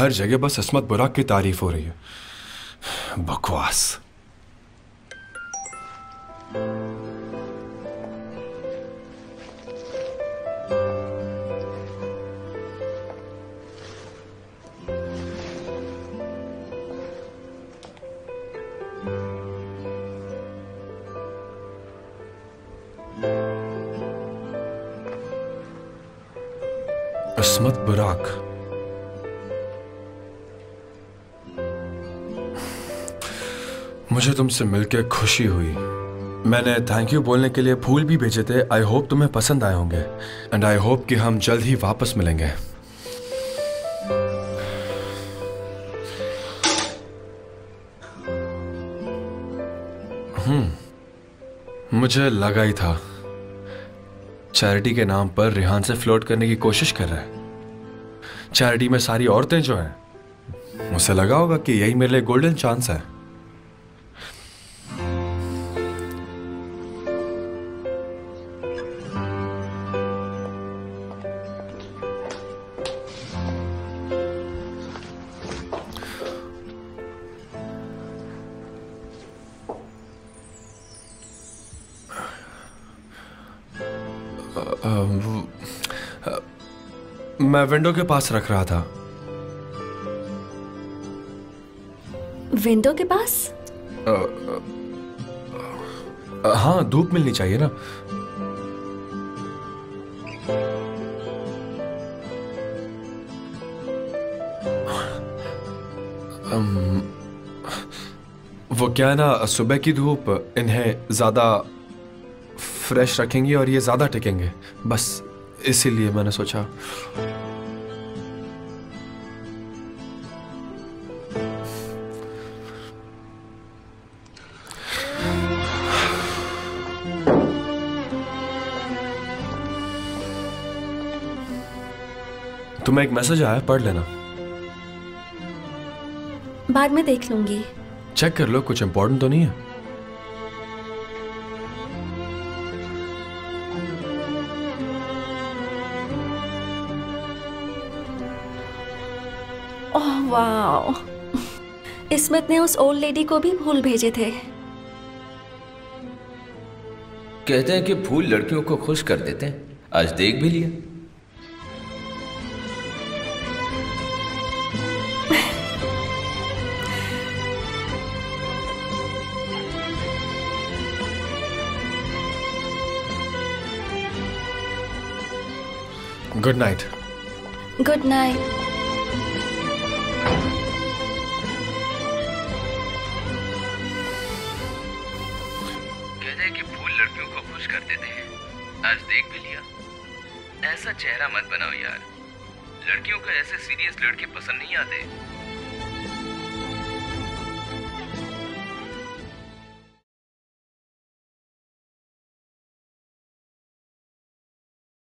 हर जगह बस अस्मत बुराक की तारीफ हो रही है। बकवास। अस्मत बुराक। मुझे तुमसे मिलकर खुशी हुई। मैंने थैंक यू बोलने के लिए फूल भी भेजे थे। आई होप तुम्हें पसंद आए होंगे एंड आई होप कि हम जल्द ही वापस मिलेंगे। मुझे लगा ही था चैरिटी के नाम पर रिहान से फ्लर्ट करने की कोशिश कर रहा है। चैरिटी में सारी औरतें जो हैं, मुझे लगा होगा कि यही मेरे लिए गोल्डन चांस है। मैं विंडो के पास रख रहा था। विंडो के पास? हाँ, धूप मिलनी चाहिए ना। वो क्या है ना, सुबह की धूप इन्हें ज्यादा फ्रेश रखेंगी और ये ज्यादा टिकेंगे, बस इसीलिए मैंने सोचा। तुम्हें एक मैसेज आया, पढ़ लेना। बाद में देख लूंगी। चेक कर लो, कुछ इंपॉर्टेंट तो नहीं है। ओह वाह, इस्मत ने उस ओल्ड लेडी को भी फूल भेजे थे। कहते हैं कि फूल लड़कियों को खुश कर देते हैं। आज देख भी लिया। Good night. Good night. कहते हैं कि फूल लड़कियों को खुश कर देते हैं। आज देख भी लिया। ऐसा चेहरा मत बनाओ यार। लड़कियों को ऐसे सीरियस लड़के पसंद नहीं आते।